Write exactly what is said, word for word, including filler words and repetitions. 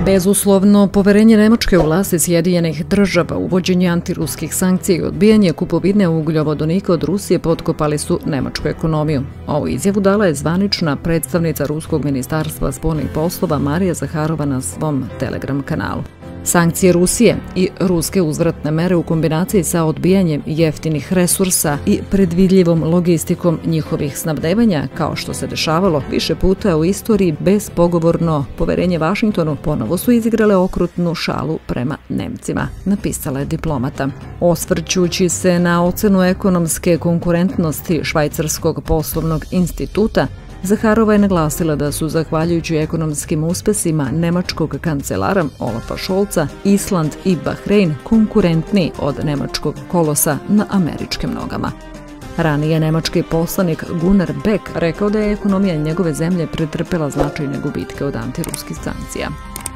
Bezuslovno poverenje Nemačke u vlasti Sjedinjenih država, uvođenje antiruskih sankcija i odbijanje kupovine ugljovodonika od Rusije potkopali su nemačku ekonomiju. Ovu izjavu dala je zvanična predstavnica Ruskog ministarstva spoljnih poslova Marija Zaharova na svom Telegram kanalu. Sankcije Rusije i ruske uzvratne mere u kombinaciji sa odbijanjem jeftinih resursa i predvidljivom logistikom njihovih snabdevanja, kao što se dešavalo više puta u istoriji, bezpogovorno poverenje Vašingtonu ponovo su izigrale okrutnu šalu prema Nemcima, napisala je diplomata. Osvrćući se na ocenu ekonomske konkurentnosti Švajcarskog poslovnog instituta, Zaharova je naglasila da su, zahvaljujući ekonomskim uspesima nemačkog kancelara Olafa Scholza, Island i Bahrein konkurentniji od nemačkog kolosa na američkim nogama. Ranije nemački poslanik Gunnar Beck rekao da je ekonomija njegove zemlje pretrpela značajne gubitke od antiruskih sankcija.